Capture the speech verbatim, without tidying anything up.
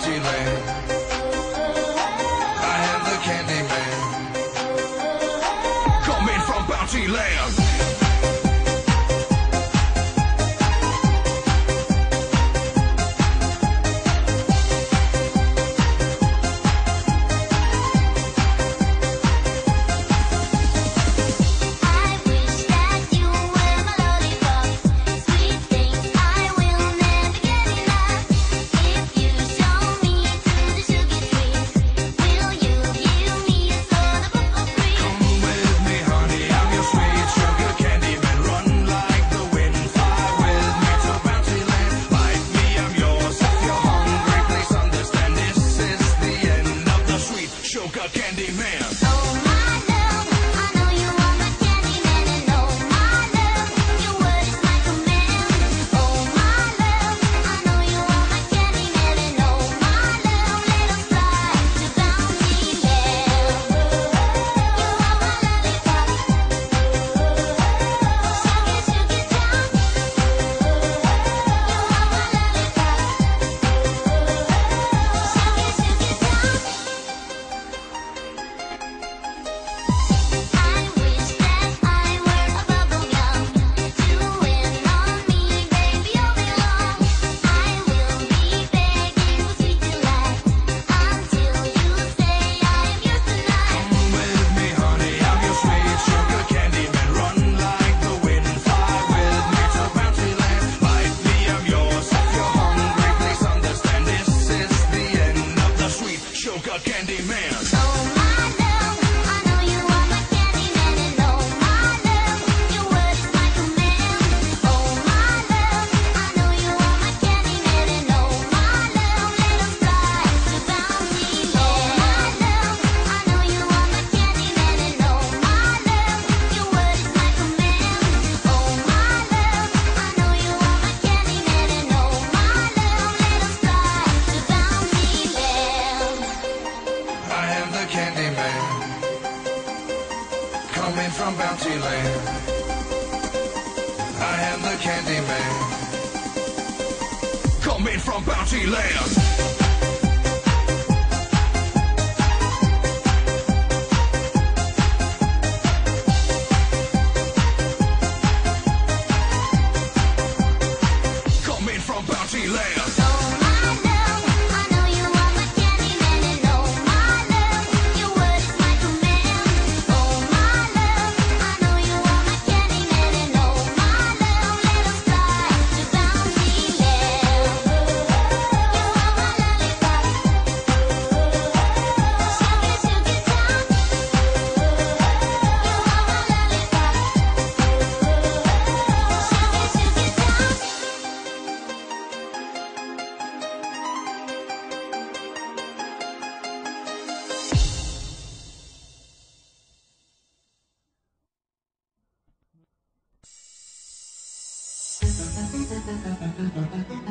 bounty land. I am the candy man, coming from bounty land. Sugar candy man. Oh my love, I know you are my candy man, and oh my love, your word is my command. Oh my love, I know you are my candy man, and oh my love, let us fly to bounty land. You are my lollipop, sugar sugar down. You are my lollipop, sugar sugar down. Sugar candy man. Oh my love, I know you are my candy man, and oh my love, your word is my command. Oh my love, I know you are my candy man, and oh my love, let us fly to bounty land. Oh my love, I know you are my candy man, and oh my love, your word is my command. Oh my love, I know you are my candy man, and oh my love, let us fly to bounty land. I am the candy man, coming from bounty land. I am the candy man, Coming from bounty land. Coming from bounty land. oh my love, I know you are my candy man, and oh my love, your word is my command. Oh my love, I know you are my candy man, and oh my love, let us fly to bounty land. You are my lollipop, sugar sugar down. You are my lollipop, sugar sugar down. Thank you.